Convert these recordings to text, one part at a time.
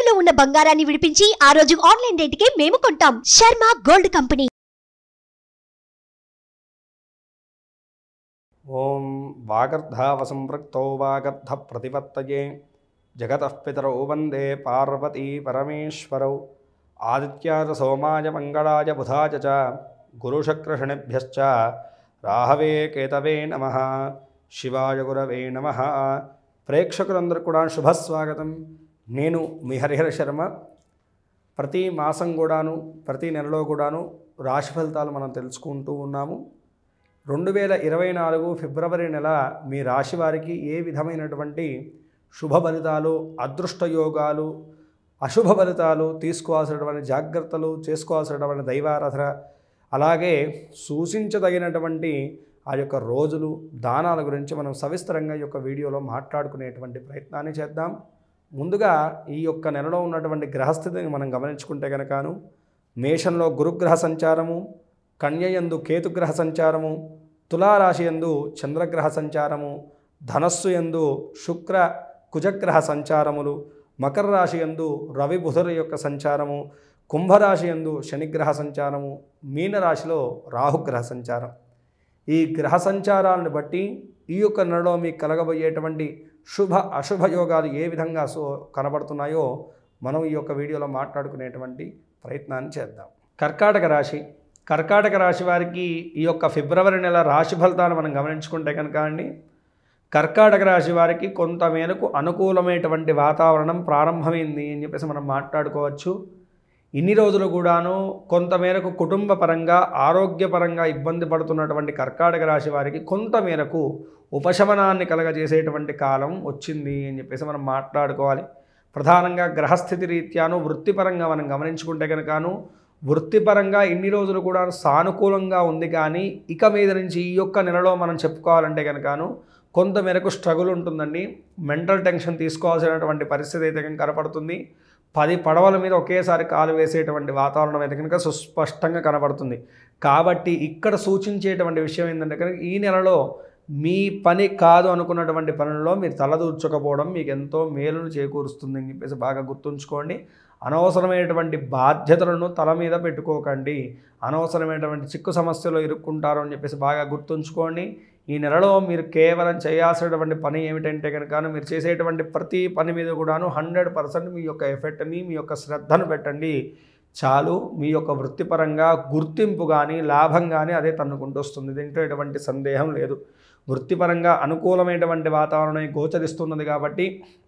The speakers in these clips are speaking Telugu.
తాకట్టులో ఉన్న బంగారాన్ని విడిపించి ఆ రోజు ఆన్లైన్ రేటుకే మేము కొంటాం. Sharma gold company. ఓం వాగర్ధావసంపృక్తౌ వాగర్ధ ప్రతిపత్తయే జగతః పితరౌ వందే పార్వతీ పరమేశ్వరౌ ఆదిత్యాయ సోమాయ మంగళాయ బుధాయ చ గురుశుక్రశనిభ్యశ్చ రాహవే కేతవే నమః. శివాయ గురవే నమః. ప్రేక్షకులందరూ కూడా శుభస్వాగతం. నేను మీ హరిహర శర్మ. ప్రతి మాసం కూడాను ప్రతి నెలలో కూడాను రాశి ఫలితాలు మనం తెలుసుకుంటూ ఉన్నాము. 2024 ఫిబ్రవరి నెల మీ రాశి వారికి ఏ విధమైనటువంటి శుభ ఫలితాలు, అదృష్ట యోగాలు, అశుభ ఫలితాలు, తీసుకోవాల్సినటువంటి జాగ్రత్తలు, చేసుకోవాల్సినటువంటి దైవారాధన, అలాగే సూచించదగినటువంటి ఆ యొక్క రోజులు, దానాల గురించి మనం సవిస్తరంగా ఈ యొక్క వీడియోలో మాట్లాడుకునేటువంటి ప్రయత్నాన్ని చేద్దాం. ముందుగా ఈ యొక్క నెలలో ఉన్నటువంటి గ్రహస్థితిని మనం గమనించుకుంటే కనుకను మేషంలో గురుగ్రహ సంచారము, కన్యయందు కేతుగ్రహ సంచారము, తులారాశి యందు చంద్రగ్రహ సంచారము, ధనస్సు యందు శుక్ర కుజగ్రహ సంచారములు, మకర రాశి యందు రవి బుధుల యొక్క సంచారము, కుంభరాశి యందు శనిగ్రహ సంచారము, మీనరాశిలో రాహుగ్రహ సంచారం. ఈ గ్రహ సంచారాలను బట్టి ఈ యొక్క నెలలో మీకు కలగబోయేటువంటి శుభ అశుభ యోగాలు ఏ విధంగా కనబడుతున్నాయో మనం ఈ యొక్క వీడియోలో మాట్లాడుకునేటువంటి ప్రయత్నాన్ని చేద్దాం. కర్కాటక రాశి వారికి ఈ యొక్క ఫిబ్రవరి నెల రాశి ఫలితాలు మనం గమనించుకుంటే కనుక కర్కాటక రాశి వారికి కొంత మేరకు అనుకూలమైనటువంటి వాతావరణం ప్రారంభమైంది అని చెప్పేసి మనం మాట్లాడుకోవచ్చు. ఇన్ని రోజులు కూడాను కొంతమేరకు కుటుంబ పరంగా, ఆరోగ్యపరంగా ఇబ్బంది పడుతున్నటువంటి కర్కాటక రాశి వారికి కొంతమేరకు ఉపశమనాన్ని కలగజేసేటువంటి కాలం వచ్చింది అని చెప్పేసి మనం మాట్లాడుకోవాలి. ప్రధానంగా గ్రహస్థితి రీత్యాను వృత్తిపరంగా మనం గమనించుకుంటే కనుకను వృత్తిపరంగా ఇన్ని రోజులు కూడా సానుకూలంగా ఉంది. కానీ ఇక మీద నుంచి ఈ యొక్క నెలలో మనం చెప్పుకోవాలంటే కనుకను కొంతమేరకు స్ట్రగుల్ ఉంటుందండి. మెంటల్ టెన్షన్ తీసుకోవాల్సినటువంటి పరిస్థితి అయితే కనుక కనపడుతుంది. 10 పడవల మీద ఒకేసారి కాలు వేసేటువంటి వాతావరణం అయితే కనుక సుస్పష్టంగా కనబడుతుంది. కాబట్టి ఇక్కడ సూచించేటువంటి విషయం ఏంటంటే కనుక ఈ నెలలో మీ పని కాదు అనుకున్నటువంటి పనుల్లో మీరు తలదూర్చకపోవడం మీకు ఎంతో మేలును చేకూరుస్తుంది అని చెప్పేసి బాగా గుర్తుంచుకోండి. అనవసరమైనటువంటి బాధ్యతలను తల మీద పెట్టుకోకండి. అనవసరమైనటువంటి చిక్కు సమస్యలు ఇరుక్కుంటారు అని చెప్పేసి బాగా గుర్తుంచుకోండి. ఈ నెలలో మీరు కేవలం చేయాల్సినటువంటి పని ఏమిటంటే కనుక మీరు చేసేటువంటి ప్రతి పని మీద కూడాను 100% మీ యొక్క ఎఫెక్ట్ని, మీ యొక్క శ్రద్ధను పెట్టండి చాలు. మీ యొక్క వృత్తిపరంగా గుర్తింపు కానీ లాభం కానీ అదే తన్నుకుంటూ వస్తుంది. దీంట్లో ఎటువంటి సందేహం లేదు. వృత్తిపరంగా అనుకూలమైనటువంటి వాతావరణం గోచరిస్తున్నది కాబట్టి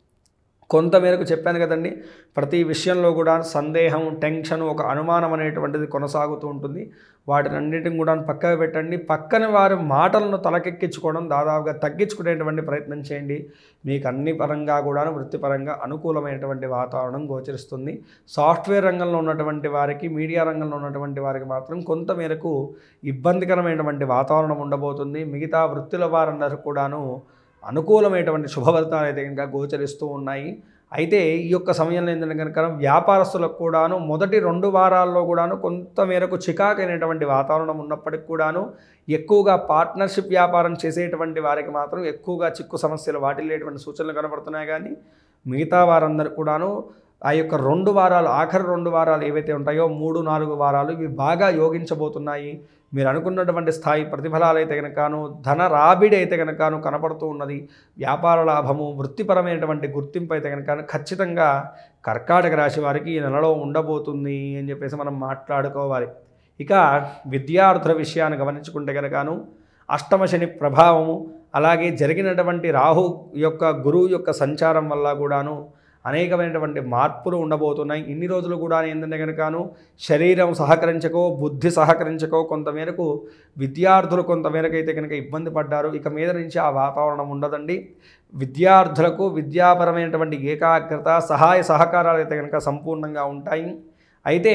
కొంతమేరకు చెప్పాను కదండి, ప్రతి విషయంలో కూడా సందేహం, టెన్షన్, ఒక అనుమానం అనేటువంటిది కొనసాగుతూ ఉంటుంది. వాటినన్నిటిని కూడా పక్కకు పెట్టండి. పక్కన వారి మాటలను తలకెక్కించుకోవడం దాదాపుగా తగ్గించుకునేటువంటి ప్రయత్నం చేయండి. మీకు అన్ని పరంగా కూడా వృత్తిపరంగా అనుకూలమైనటువంటి వాతావరణం గోచరిస్తుంది. సాఫ్ట్వేర్ రంగంలో ఉన్నటువంటి వారికి, మీడియా రంగంలో ఉన్నటువంటి వారికి మాత్రం కొంతమేరకు ఇబ్బందికరమైనటువంటి వాతావరణం ఉండబోతుంది. మిగతా వృత్తుల వారందరూ కూడాను అనుకూలమైనటువంటి శుభఫలితాలు అయితే కనుక గోచరిస్తూ ఉన్నాయి. అయితే ఈ యొక్క సమయంలో ఏంటంటే కనుక వ్యాపారస్తులకు కూడాను మొదటి 2 వారాల్లో కూడాను కొంతమేరకు చికాకైనటువంటి వాతావరణం ఉన్నప్పటికి కూడాను ఎక్కువగా పార్ట్నర్షిప్ వ్యాపారం చేసేటువంటి వారికి మాత్రం ఎక్కువగా చిక్కు సమస్యలు వాటిల్లేటువంటి సూచనలు కనబడుతున్నాయి. కానీ మిగతా వారందరూ కూడాను ఆ యొక్క 2 వారాలు, ఆఖరి 2 వారాలు ఏవైతే ఉంటాయో 3-4 వారాలు ఇవి బాగా యోగించబోతున్నాయి. మీరు అనుకున్నటువంటి స్థాయి ప్రతిఫలాలు అయితే కనుకను, ధన రాబడి అయితే కనుకను కనపడుతూ ఉన్నది. వ్యాపార లాభము, వృత్తిపరమైనటువంటి గుర్తింపు అయితే కనుక ఖచ్చితంగా కర్కాటక రాశి వారికి ఈ నెలలో ఉండబోతుంది అని చెప్పేసి మనం మాట్లాడుకోవాలి. ఇక విద్యార్థుల విషయాన్ని గమనించుకుంటే కనుకను అష్టమ శని ప్రభావము, అలాగే జరిగినటువంటి రాహు యొక్క గురువు యొక్క సంచారం వల్ల కూడాను అనేకమైనటువంటి మార్పులు ఉండబోతున్నాయి. ఇన్ని రోజులు కూడా ఏంటంటే కనుకను శరీరం సహకరించకో, బుద్ధి సహకరించకో కొంతమేరకు విద్యార్థులు కొంతమేరకు అయితే కనుక ఇబ్బంది పడ్డారు. ఇక మీద నుంచి ఆ వాతావరణం ఉండదండి. విద్యార్థులకు విద్యాపరమైనటువంటి ఏకాగ్రత, సహాయ సహకారాలు అయితే కనుక సంపూర్ణంగా ఉంటాయి. అయితే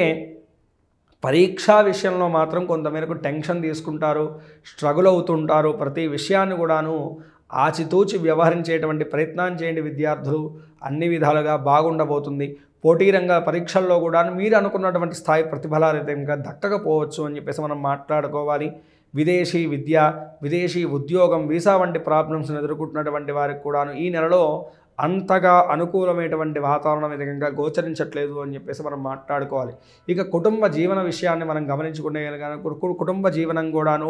పరీక్షా విషయంలో మాత్రం కొంతమేరకు టెన్షన్ తీసుకుంటారు, స్ట్రగుల్ అవుతుంటారు. ప్రతి విషయాన్ని కూడాను ఆచితూచి వ్యవహరించేటువంటి ప్రయత్నం చేయండి. విద్యార్థులు అన్ని విధాలుగా బాగుండబోతుంది. పోటీ రంగ పరీక్షల్లో కూడా మీరు అనుకున్నటువంటి స్థాయి ప్రతిఫలాలు అయితే ఇంకా దక్కకపోవచ్చు అని చెప్పేసి మనం మాట్లాడుకోవాలి. విదేశీ విద్య, విదేశీ ఉద్యోగం, వీసా వంటి ప్రాబ్లమ్స్ని ఎదుర్కొంటున్నటువంటి వారికి కూడాను ఈ నెలలో అంతగా అనుకూలమైనటువంటి వాతావరణం విధంగా గోచరించట్లేదు అని చెప్పేసి మనం మాట్లాడుకోవాలి. ఇక కుటుంబ జీవన విషయాన్ని మనం గమనించుకునే కుటుంబ జీవనం కూడాను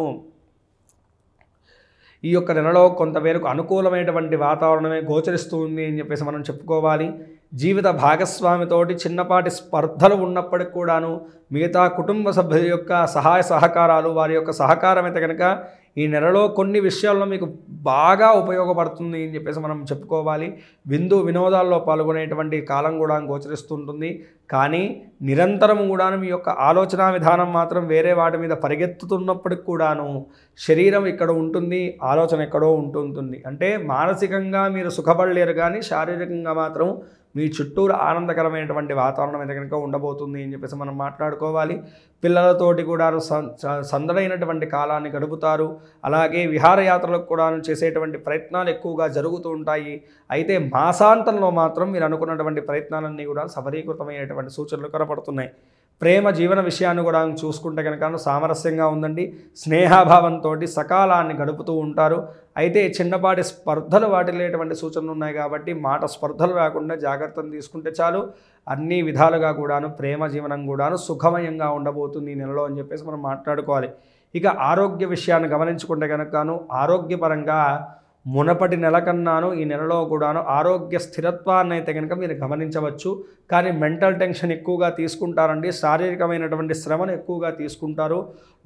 ఈ యొక్క నెలలో కొంతమేరకు అనుకూలమైనటువంటి వాతావరణమే గోచరిస్తుంది అని చెప్పేసి మనం చెప్పుకోవాలి. జీవిత భాగస్వామితోటి చిన్నపాటి స్పర్ధలు ఉన్నప్పటికి కూడాను మిగతా కుటుంబ సభ్యుల యొక్క సహాయ సహకారాలు, వారి యొక్క సహకారం అయితే కనుక ఈ నెలలో కొన్ని విషయాల్లో మీకు బాగా ఉపయోగపడుతుంది అని చెప్పేసి మనం చెప్పుకోవాలి. వినోదాల్లో పాల్గొనేటువంటి కాలం కూడా గోచరిస్తుంటుంది. కానీ నిరంతరం కూడాను మీ యొక్క ఆలోచన విధానం మాత్రం వేరే వాటి మీద పరిగెత్తుతున్నప్పటికి కూడాను శరీరం ఇక్కడ ఉంటుంది, ఆలోచన ఎక్కడో ఉంటుంటుంది. అంటే మానసికంగా మీరు సుఖపడలేరు, కానీ శారీరకంగా మాత్రం మీ చుట్టూరు ఆనందకరమైనటువంటి వాతావరణం అయితే కనుక ఉండబోతుంది అని చెప్పేసి మనం మాట్లాడుకోవాలి. పిల్లలతోటి కూడా సందడైనటువంటి కాలాన్ని గడుపుతారు. అలాగే విహారయాత్రలకు కూడా చేసేటువంటి ప్రయత్నాలు ఎక్కువగా జరుగుతూ ఉంటాయి. అయితే మాసాంతంలో మాత్రం మీరు అనుకున్నటువంటి ప్రయత్నాలన్నీ కూడా సఫలీకృతమైనటువంటి సూచనలు కనపడుతున్నాయి. ప్రేమ జీవన విషయాన్ని కూడా చూసుకుంటే కనుక సామరస్యంగా ఉందండి. స్నేహభావంతో సకాలాన్ని గడుపుతూ ఉంటారు. అయితే చిన్నపాటి స్పర్ధలు వాటిల్లేటువంటి సూచనలు ఉన్నాయి కాబట్టి మాట స్పర్ధలు రాకుండా జాగ్రత్తలు తీసుకుంటే చాలు. అన్ని విధాలుగా కూడాను ప్రేమ జీవనం కూడాను సుఖమయంగా ఉండబోతుంది ఈ నెలలో అని చెప్పేసి మనం మాట్లాడుకోవాలి. ఇక ఆరోగ్య విషయాన్ని గమనించుకుంటే కనుకను ఆరోగ్యపరంగా మునపటి నెల కన్నాను ఈ నెలలో కూడాను ఆరోగ్య స్థిరత్వాన్ని అయితే కనుక మీరు గమనించవచ్చు. కానీ మెంటల్ టెన్షన్ ఎక్కువగా తీసుకుంటారండి. శారీరకమైనటువంటి శ్రమను ఎక్కువగా తీసుకుంటారు.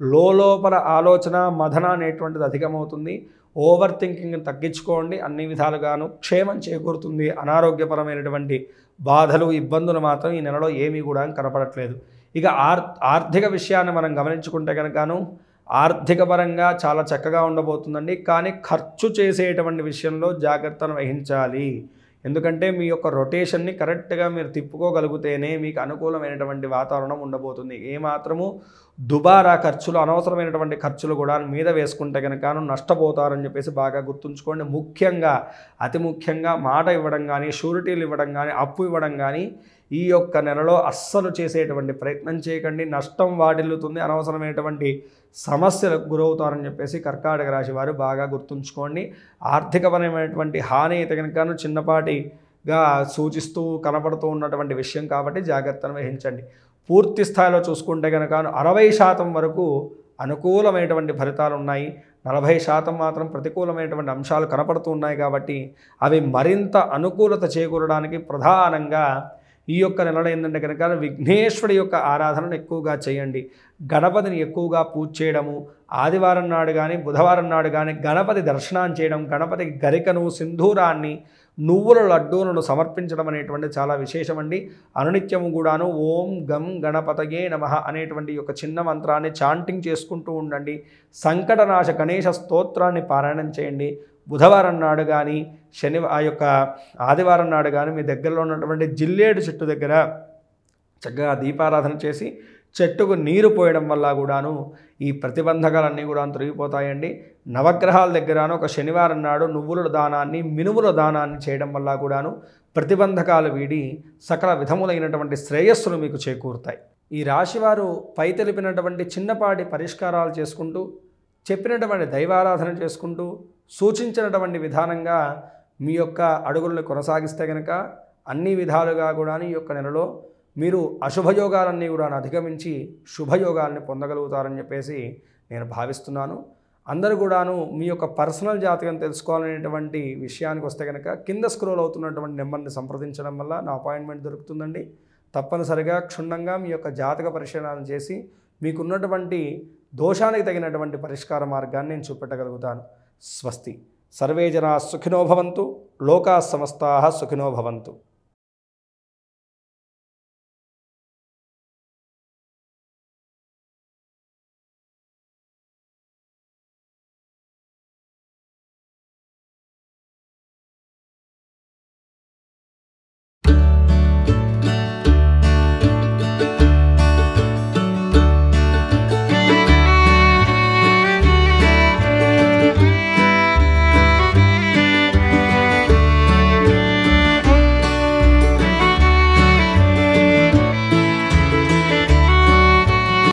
లోపల ఆలోచన మదన అనేటువంటిది అధికమవుతుంది. ఓవర్ థింకింగ్ తగ్గించుకోండి. అన్ని విధాలుగాను క్షేమం చేకూరుతుంది. అనారోగ్యపరమైనటువంటి బాధలు, ఇబ్బందులు మాత్రం ఈ నెలలో ఏమీ కూడా కనపడట్లేదు. ఇక ఆర్థిక విషయాన్ని మనం గమనించుకుంటే కనుకను ఆర్థిక పరంగా చాలా చక్కగా ఉండబోతుందండి. కానీ ఖర్చు చేసేటువంటి విషయంలో జాగ్రత్తను వహించాలి. ఎందుకంటే మీ యొక్క రొటేషన్ని కరెక్ట్గా మీరు తిప్పుకోగలిగితేనే మీకు అనుకూలమైనటువంటి వాతావరణం ఉండబోతుంది. ఏమాత్రము దుబారా ఖర్చులు, అనవసరమైనటువంటి ఖర్చులు కూడా మీద వేసుకుంటే కనుక నష్టపోతారని చెప్పేసి బాగా గుర్తుంచుకోండి. ముఖ్యంగా అతి ముఖ్యంగా మాట ఇవ్వడం కానీ, షూరిటీలు ఇవ్వడం కానీ, అప్పు ఇవ్వడం కానీ ఈ యొక్క నెలలో అస్సలు చేసేటువంటి ప్రయత్నం చేయకండి. నష్టం వాటిల్లుతుంది. అనవసరమైనటువంటి సమస్యలకు గురవుతారని చెప్పేసి కర్కాటక రాశి వారు బాగా గుర్తుంచుకోండి. ఆర్థికపరమైనటువంటి హాని అయితే కనుక చిన్నపాటిగా సూచిస్తూ కనపడుతూ ఉన్నటువంటి విషయం కాబట్టి జాగ్రత్తను వహించండి. పూర్తి స్థాయిలో చూసుకుంటే కనుక 60% వరకు అనుకూలమైనటువంటి ఫలితాలు ఉన్నాయి. 40% మాత్రం ప్రతికూలమైనటువంటి అంశాలు కనపడుతూ ఉన్నాయి. కాబట్టి అవి మరింత అనుకూలత చేకూరడానికి ప్రధానంగా ఈ యొక్క నెలలో ఏంటంటే కనుక విఘ్నేశ్వరుడి యొక్క ఆరాధనను ఎక్కువగా చేయండి. గణపతిని ఎక్కువగా పూజ చేయడము, ఆదివారం నాడు కానీ బుధవారం నాడు కానీ గణపతి దర్శనం చేయడం, గణపతికి గరికను, సింధూరాన్ని, నువ్వుల లడ్డూలను సమర్పించడం అనేటువంటి చాలా విశేషమండి. అనునిత్యము కూడాను ఓం గం గణపతయే నమః అనేటువంటి యొక్క చిన్న మంత్రాన్ని చాంటింగ్ చేసుకుంటూ ఉండండి. సంకటనాశ గణేశ స్తోత్రాన్ని పారాయణం చేయండి. బుధవారం నాడు కానీ ఆ యొక్క ఆదివారం నాడు కానీ మీ దగ్గరలో ఉన్నటువంటి జిల్లేడు చెట్టు దగ్గర చక్కగా దీపారాధన చేసి చెట్టుకు నీరు పోయడం వల్ల కూడాను ఈ ప్రతిబంధకాలన్నీ కూడా తొలగిపోతాయండి. నవగ్రహాల దగ్గరను ఒక శనివారం నాడు నువ్వుల దానాన్ని, మినుముల దానాన్ని చేయడం వల్ల కూడాను ప్రతిబంధకాలు వీడి సకల విధములైనటువంటి శ్రేయస్సులు మీకు చేకూరుతాయి. ఈ రాశివారు పై తెలిపినటువంటి చిన్నపాటి పరిష్కారాలు చేసుకుంటూ, చెప్పినటువంటి దైవారాధన చేసుకుంటూ, సూచించినటువంటి విధానంగా మీ యొక్క అడుగులను కొనసాగిస్తే కనుక అన్ని విధాలుగా కూడా ఈ యొక్క నెలలో మీరు అశుభయోగాలన్నీ కూడా అధిగమించి శుభయోగాల్ని పొందగలుగుతారని చెప్పేసి నేను భావిస్తున్నాను. అందరూ కూడాను మీ యొక్క పర్సనల్ జాతకం తెలుసుకోవాలనేటువంటి విషయానికి వస్తే కనుక కింద స్క్రోల్ అవుతున్నటువంటి నెంబర్ని సంప్రదించడం వల్ల నా అపాయింట్మెంట్ దొరుకుతుందండి. తప్పనిసరిగా క్షుణ్ణంగా మీ యొక్క జాతక పరిశీలన చేసి మీకున్నటువంటి దోషానికి తగినటువంటి పరిష్కార మార్గాన్ని నేను చూపెట్టగలుగుతాను. స్వస్తి. సర్వే జనా సుఖినో భవంతు. లోకా సమస్తాః సుఖినో భవంతు.